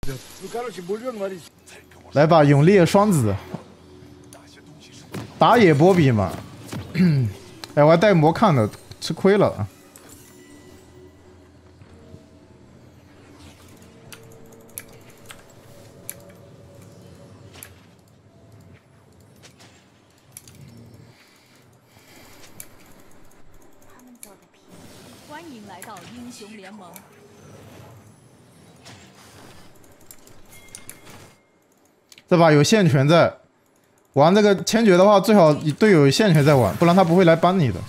来把永烈双子，打野波比嘛。哎，我还带魔看的，吃亏了。 欢迎来到英雄联盟。 这把有线权在，玩这个千珏的话，最好你队友有线权在玩，不然他不会来帮你的。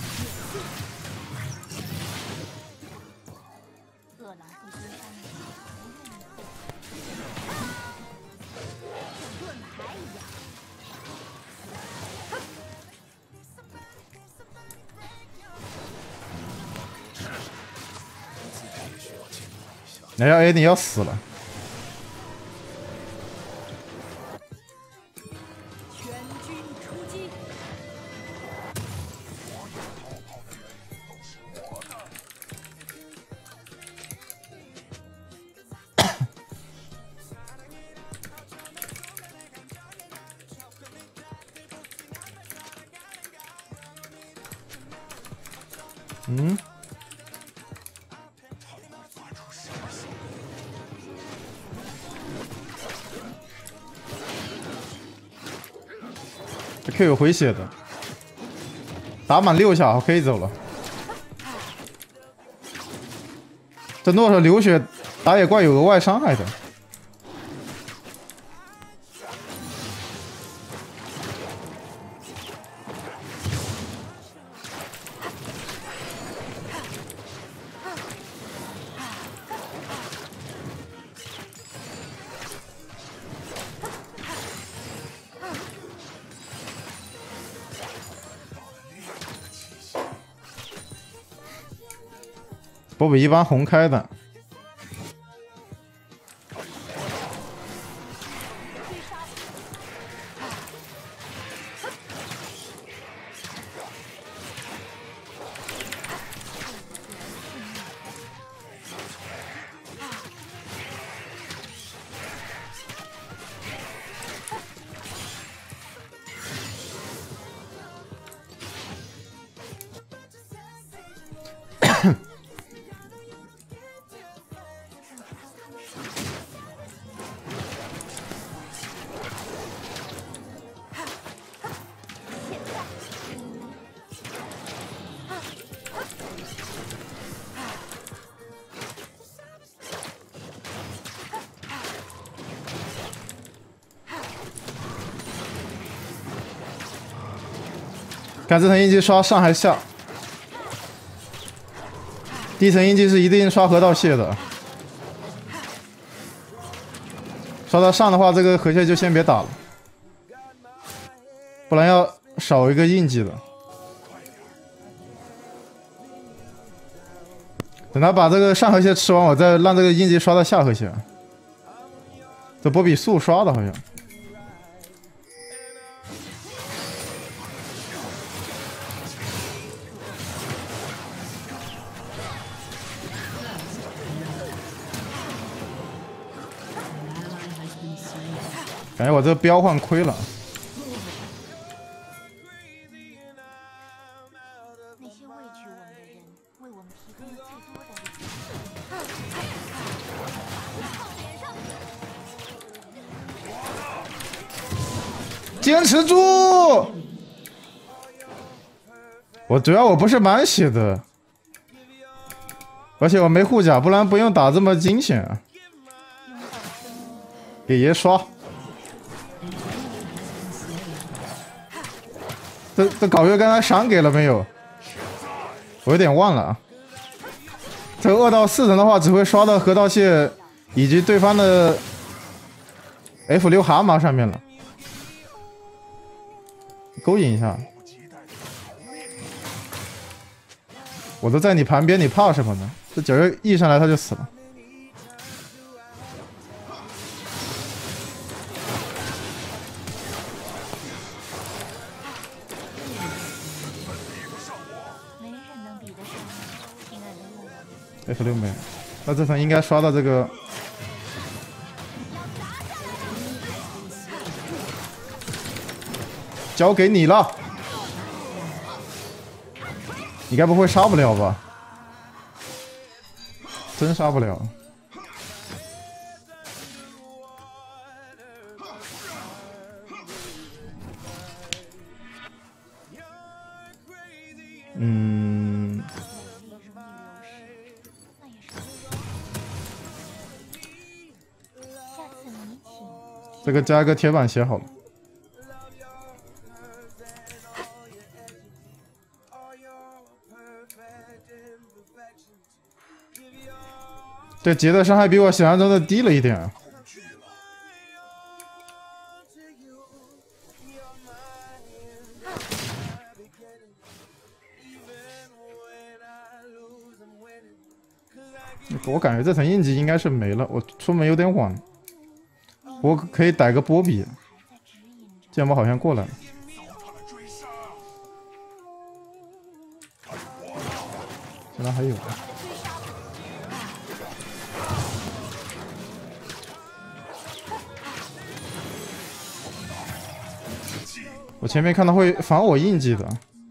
哎呀 ，A 你要死了！ 全军出击！ 嗯。 这 Q 有回血的，打满6下可以走了。这诺手流血打野怪有额外伤害的。波比一般红开的，看这层印记刷上还下，第一层印记是一定刷河道蟹的，刷到上的话，这个河蟹就先别打了，不然要少一个印记的。等他把这个上河蟹吃完，我再让这个印记刷到下河蟹。这波比速刷的好像。 感觉我这标换亏了。 那些畏惧我们的人，为我们提供了最多的力量。 坚持住！我主要我不是满血的，而且我没护甲，不然不用打这么惊险啊。给爷刷。 这皋月刚才闪给了没有？我有点忘了啊。这个2到4层的话，只会刷到河道蟹以及对方的 F6蛤蟆上面了。勾引一下，我都在你旁边，你怕什么呢？这9月一上来他就死了。 F6没有，那这层应该刷到这个交给你了。你该不会杀不了吧？真杀不了。这个加个铁板鞋好了。这杰的伤害比我想象中的低了一点啊。我感觉这层印记应该是没了，我出门有点晚。我可以逮个波比，剑魔好像过来了。现在还有。我前面看到会防我印记的。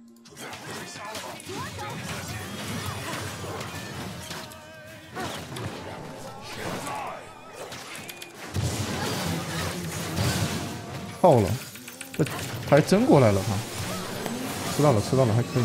爆了，这还真过来了哈！吃到了，吃到了，还可以。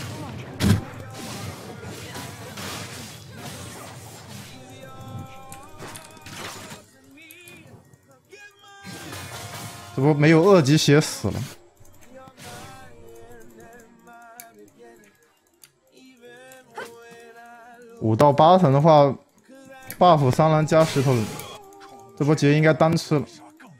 这不没有2级血死了。5到8层的话 ，buff 3蓝加石头人，这波杰应该单吃了。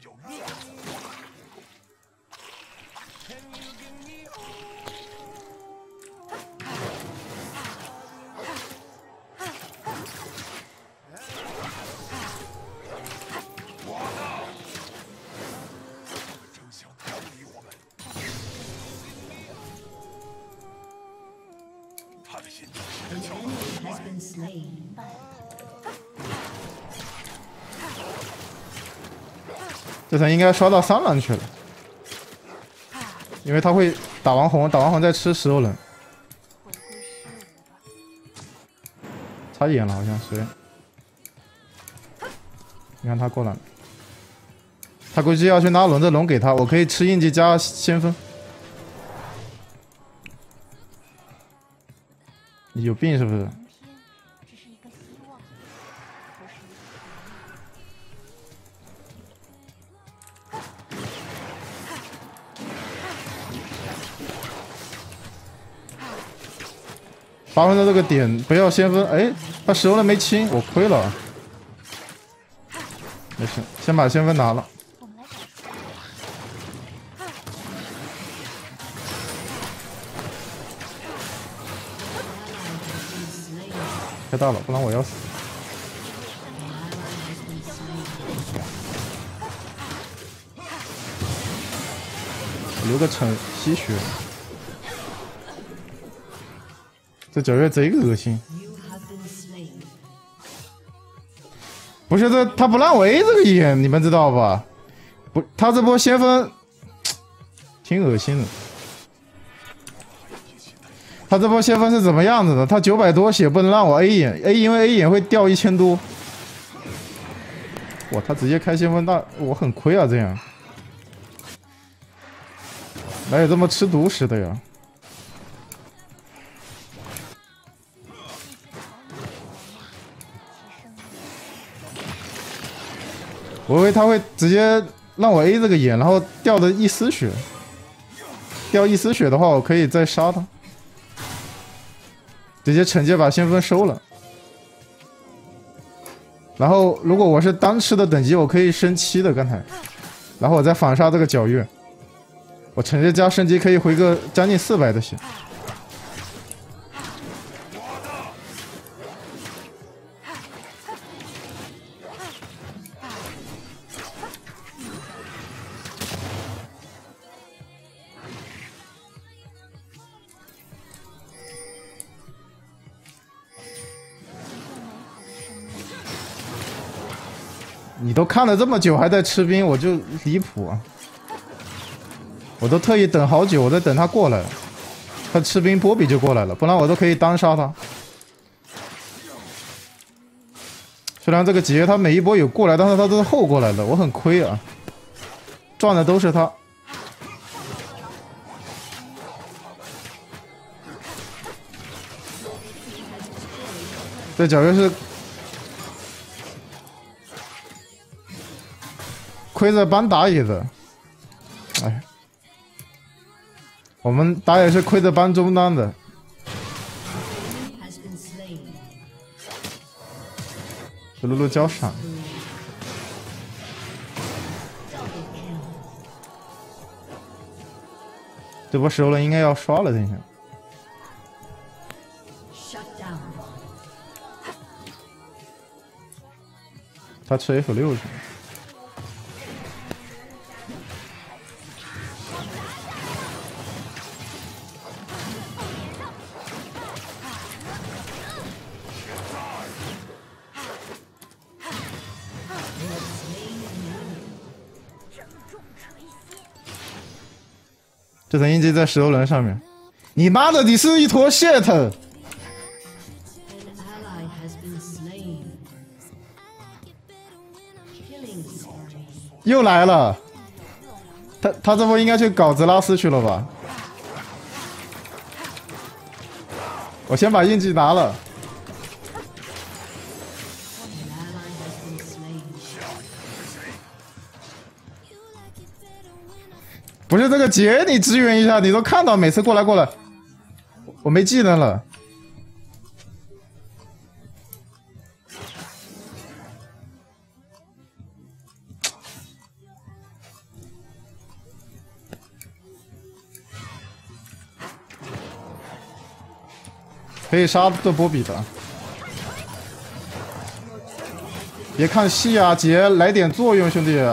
这层应该刷到3蓝去了，因为他会打完红，打完红再吃石头人。插眼了，好像是。你看他过来了，他估计要去拿轮子龙给他，我可以吃印记加先锋。你有病是不是？8分的这个点不要先锋，哎，他石头人没清，我亏了。没事，先把先锋拿了。太大了，不然我要死。留个惩吸血。这9月贼恶心。不是这，他不让我 A 这个眼，你们知道吧？不，他这波先锋挺恶心的。他这波先锋是怎么样子的？他900多血不能让我 A 眼 ，A 因为 A 眼会掉1000多。哇，他直接开先锋，那我很亏啊！这样哪有这么吃独食的呀？我以为他会直接让我 A 这个眼，然后掉的一丝血，掉一丝血的话，我可以再杀他，直接惩戒把先锋收了。然后如果我是单吃的等级，我可以升7的刚才，然后我再反杀这个皎月，我惩戒加升级可以回个将近400的血。你都看了这么久还在吃兵，我就离谱啊！ 我都特意等好久，我在等他过来，他吃兵波比就过来了，不然我都可以单杀他。虽然这个杰他每一波有过来，但是他都是后过来的，我很亏啊，赚的都是他。这皎月是亏着帮打野的，哎，我们打野是亏着帮中单的。这露露交闪，这波熟了应该要刷了，等一下。他吃 F6去。这层印记在石头人上面，你妈的，你是一坨 shit！ 又来了，他这波应该去搞泽拉斯去了吧？我先把印记拿了。不是这个杰，你支援一下，你都看到每次过来，我没技能了。可以杀这波比的，别看戏啊，杰来点作用，兄弟。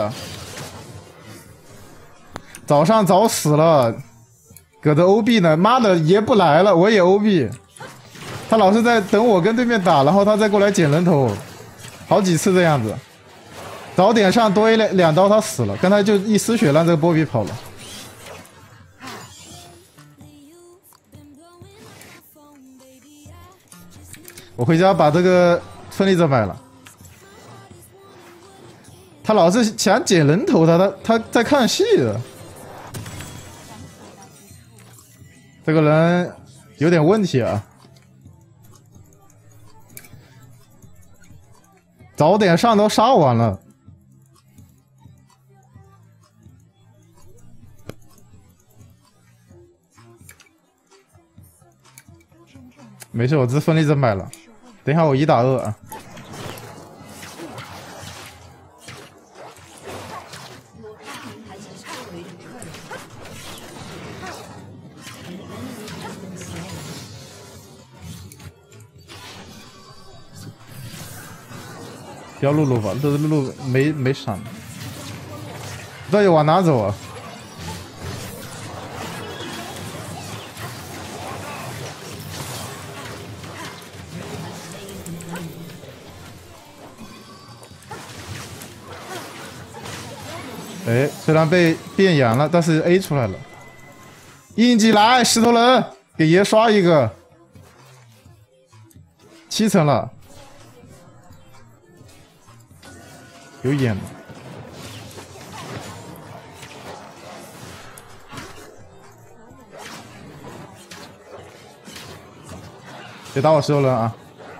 早上早死了，搁着 OB 呢，妈的爷不来了，我也 OB， 他老是在等我跟对面打，然后他再过来捡人头，好几次这样子。早点上多 A 2刀，他死了，刚才就一丝血让这个波比跑了。我回家把这个分离者买了。他老是想捡人头，他在看戏的。这个人有点问题啊！早点上都杀完了。没事，我这分离者买了。等一下我1打2啊。不要露露吧，露露没闪，这就往哪走啊？哎，虽然被变阳了，但是 A 出来了。印记来，石头人，给爷刷一个。7层了。有眼吗？别打我石头人啊！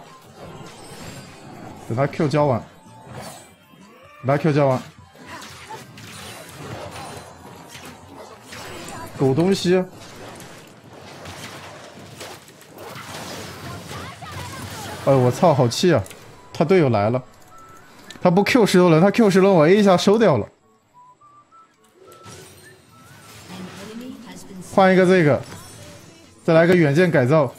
等他 Q 交完，等他 Q 交完。狗东西！哎呦我操，好气啊！他队友来了。他不 Q 石头人，他 Q 石头人，我 A 一下收掉了。换一个这个，再来个远见改造。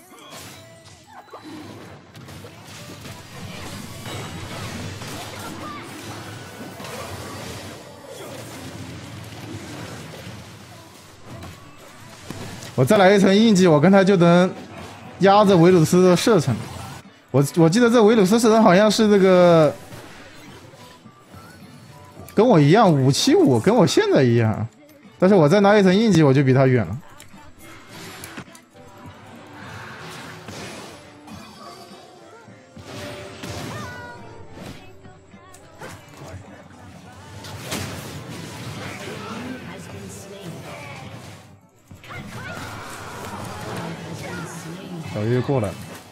我再来一层印记，我跟他就能压着维鲁斯的射程。我记得这维鲁斯射程好像是这个。跟我一样575，跟我现在一样。 但是我再拿一层印记，我就比他远了。小月过来了。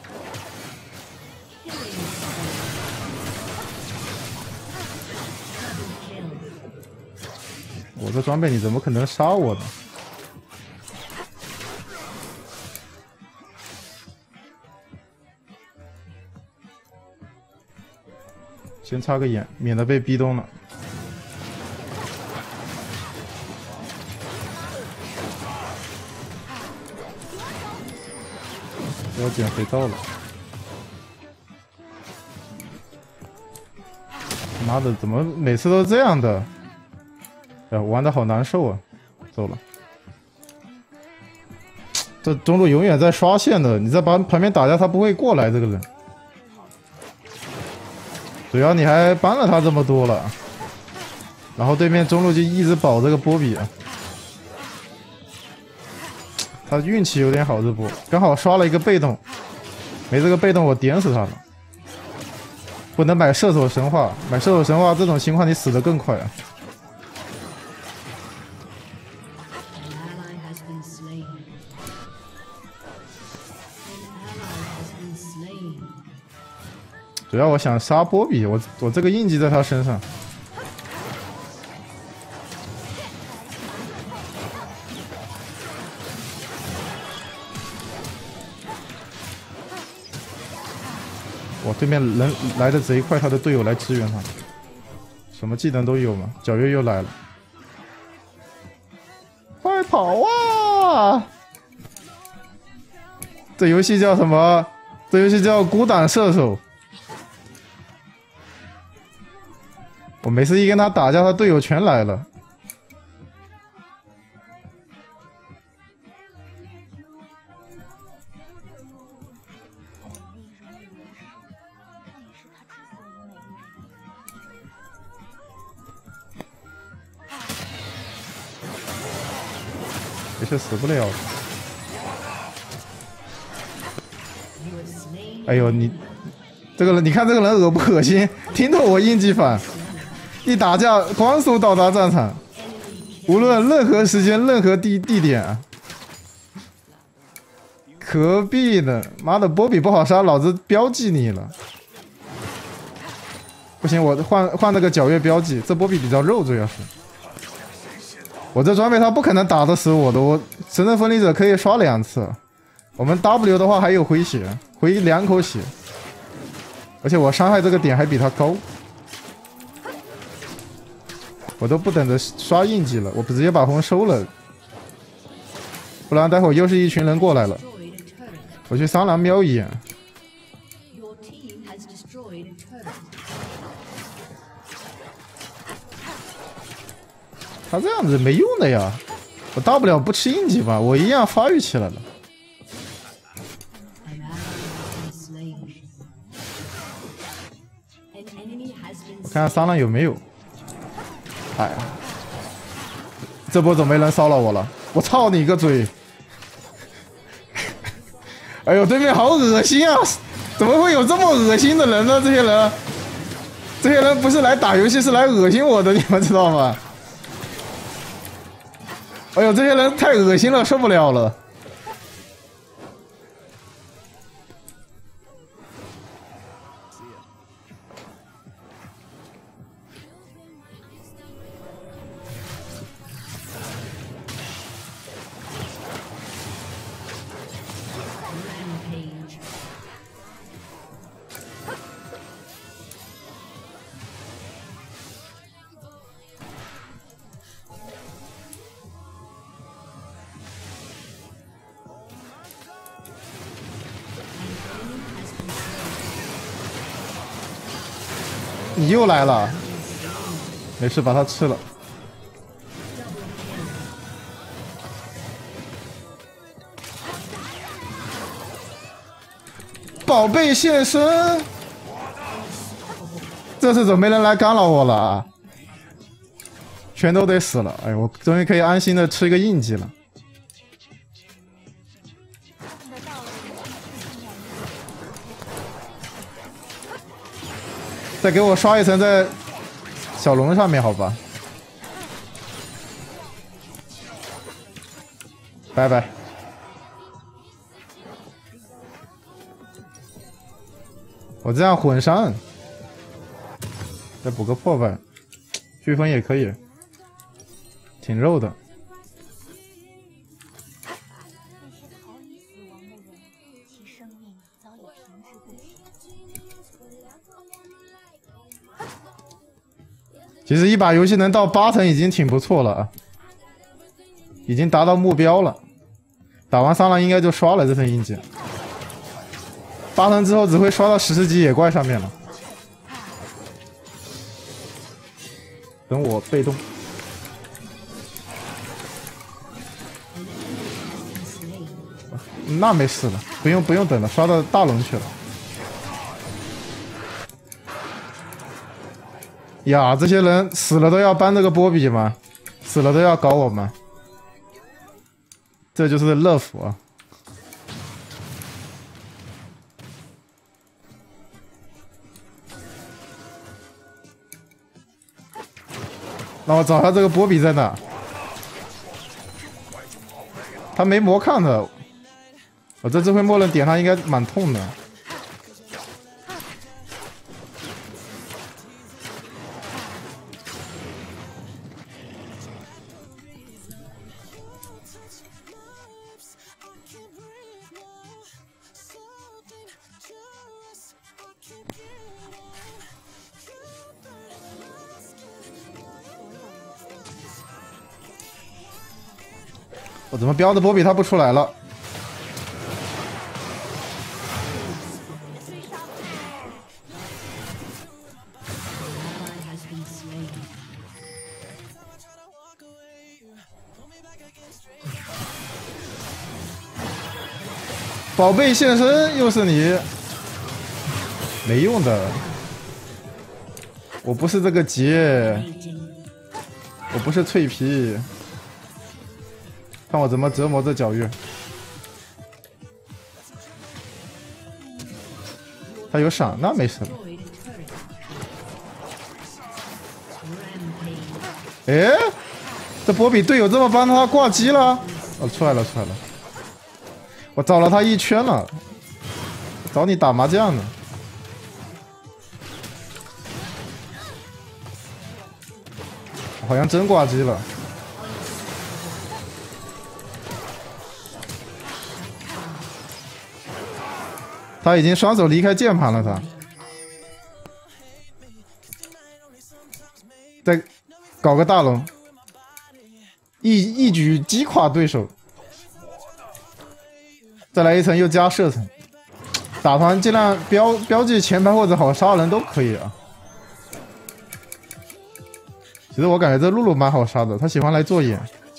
我这装备你怎么可能杀我呢？先插个眼，免得被逼动了。要减肥皂了。妈的，怎么每次都是这样的？哎，玩的好难受啊！走了。这中路永远在刷线的，你在旁边打架，他不会过来。这个人，主要你还帮了他这么多了，然后对面中路就一直保这个波比啊。他运气有点好，这波刚好刷了一个被动，没这个被动我点死他了。不能买射手神话，买射手神话这种情况你死得更快啊。主要我想杀波比，我这个印记在他身上。哇，对面人来的贼快，他的队友来支援他，什么技能都有嘛。皎月又来了，快跑啊！这游戏叫什么？这游戏叫孤胆射手。我每次一跟他打架，他队友全来了。没事，死不了。哎呦，你这个人，你看这个人恶不恶心？听懂我印记反。一打架，光速到达战场，无论任何时间、任何地点，何必呢？妈的，波比不好杀，老子标记你了。不行，我换那个皎月标记，这波比比较肉，主要是。我这装备他不可能打得死我的，我神圣分离者可以刷2次。我们 W 的话还有回血，回2口血，而且我伤害这个点还比他高。我都不等着刷印记了，我直接把红收了，不然待会儿又是一群人过来了。我去桑拿瞄一眼。他这样子没用的呀，我大不了不吃印记吧，我一样发育起来了。我看看桑拿有没有。哎呀，这波怎么没人骚扰我了？我操你个嘴！哎呦，对面好恶心啊！怎么会有这么恶心的人呢？这些人不是来打游戏，是来恶心我的，你们知道吗？哎呦，这些人太恶心了，受不了了。你又来了，没事，把它吃了。宝贝现身，这次怎么没人来干扰我了啊？ 全都得死了。哎，我终于可以安心的吃一个印记了。再给我刷一层在小龙上面，好吧？拜拜。我这样混伤，再补个破败，飓风也可以，挺肉的。 那些逃离死亡的人，其生命早已停滞不前。 其实一把游戏能到8层已经挺不错了啊，已经达到目标了。打完3浪应该就刷了这层印记。8层之后只会刷到10级野怪上面了。等我被动。那没事了，不用等了，刷到大龙去了。呀，这些人死了都要搬这个波比吗？死了都要搞我们？这就是乐福啊！让我找下这个波比在哪？他没魔抗的，我这智慧默认点他应该蛮痛的。我怎么标的波比他不出来了？宝贝现身，又是你，没用的。我不是这个杰，我不是脆皮。看我怎么折磨这皎月。他有闪，那没事了。哎，这波比队友这么帮他挂机了？哦，出来了。我找了他一圈了，找你打麻将呢。好像真挂机了。他已经双手离开键盘了，他。再搞个大龙，一举击垮对手。再来一层又加射程，打团尽量标记前排或者好杀人都可以啊。其实我感觉这露露蛮好杀的，他喜欢来做眼。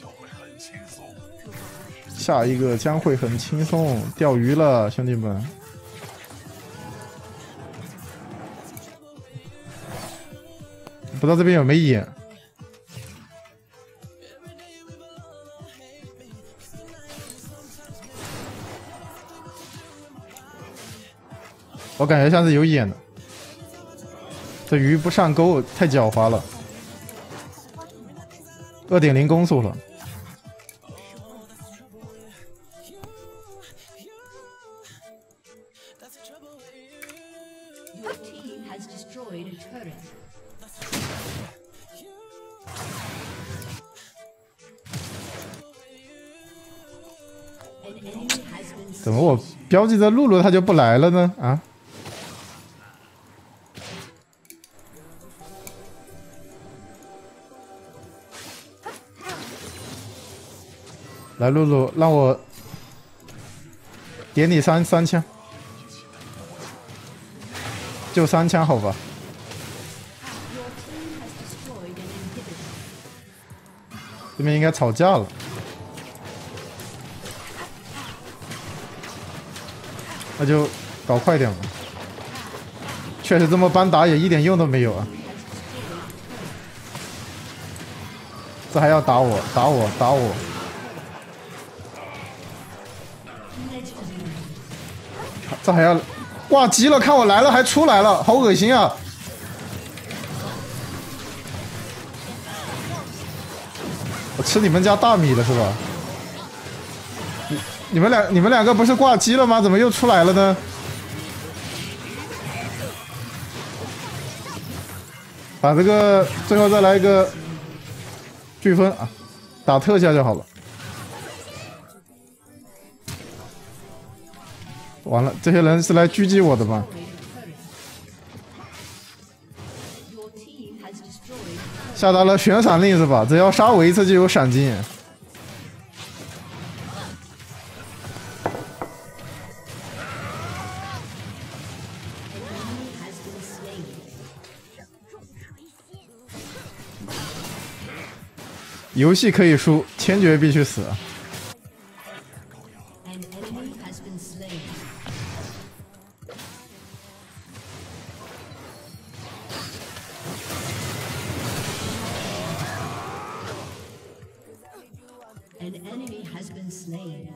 下一个将会很轻松，钓鱼了，兄弟们。不知道这边有没眼。我感觉像是有眼的。这鱼不上钩，太狡猾了。2.0 攻速了。怎么我标记着露露他就不来了呢？啊？来，露露，让我点你三枪，就3枪好吧？这边应该吵架了。那就搞快点吧。确实这么班打也一点用都没有啊。 这还要打我，打我，打我！这还要挂机了，看我来了还出来了，好恶心啊！我吃你们家大米了是吧？你们两个不是挂机了吗？怎么又出来了呢？把这个最后再来一个飓风啊，打特效就好了。完了，这些人是来狙击我的吗？下达了悬闪令是吧？只要杀我一次就有闪金。游戏可以输，千珏必须死。 An enemy has been slain.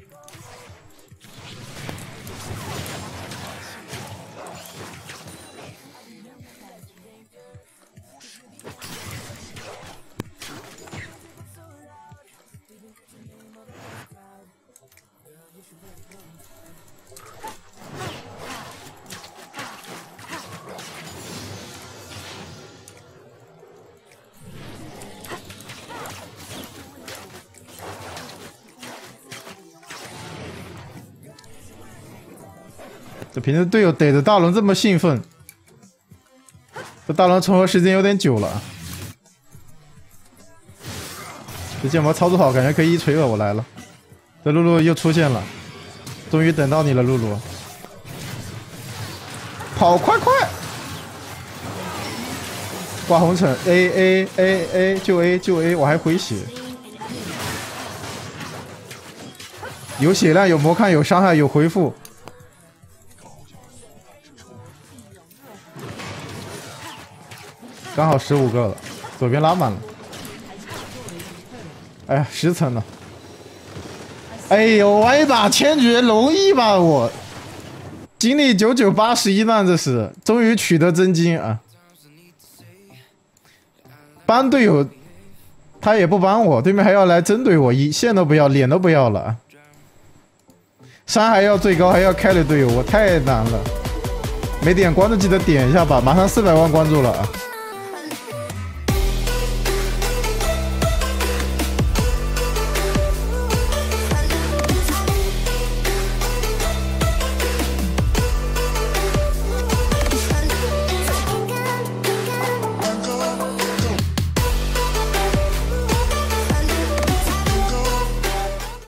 这平时队友逮着大龙这么兴奋，这大龙重合时间有点久了。这剑魔操作好，感觉可以一锤了。我来了，这露露又出现了，终于等到你了，露露。跑快快！挂红尘 A 救 A， 我还回血。有血量，有魔抗，有伤害，有回复。刚好15个了，左边拉满了。哎呀，10层了。哎呦，玩一把千珏容易吧我？经历9981难，这是终于取得真经啊！帮队友，他也不帮我，对面还要来针对我，一线都不要，脸都不要了。伤还要最高，还要开的队友，我太难了。没点关注记得点一下吧，马上400万关注了啊！